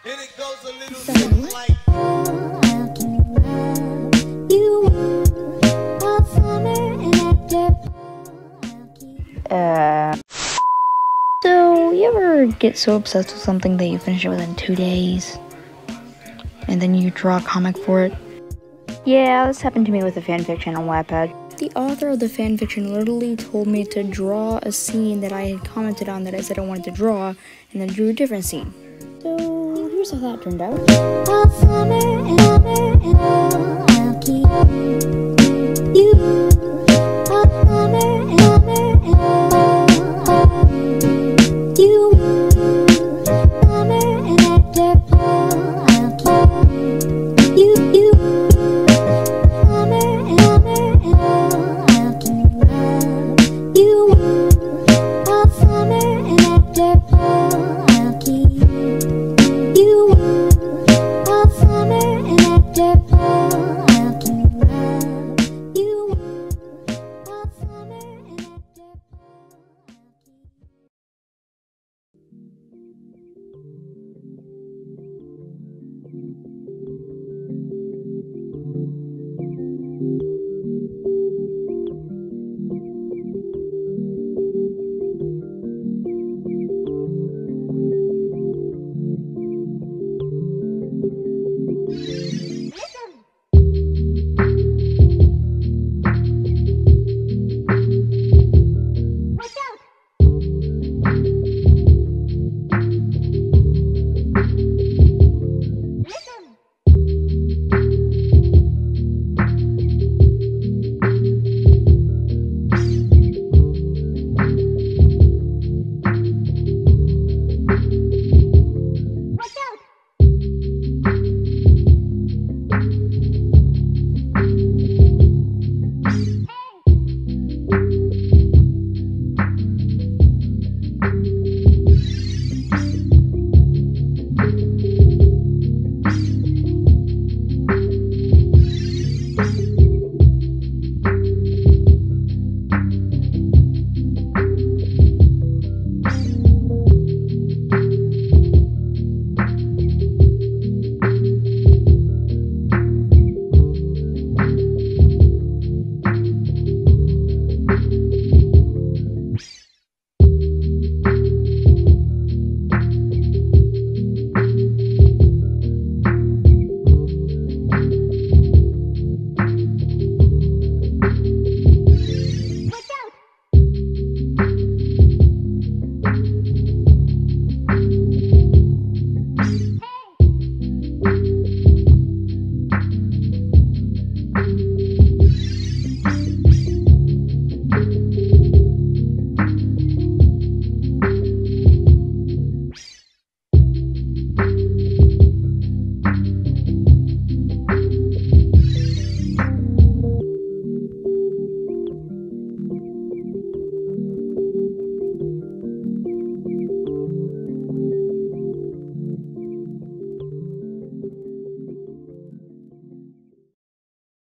And it goes a little something like So, you ever get so obsessed with something that you finish it within 2 days? And then you draw a comic for it? Yeah, this happened to me with a fanfiction on Wattpad. The author of the fanfiction literally told me to draw a scene that I had commented on that I said I wanted to draw, and then drew a different scene. So, here's how that turned out. I'll keep you.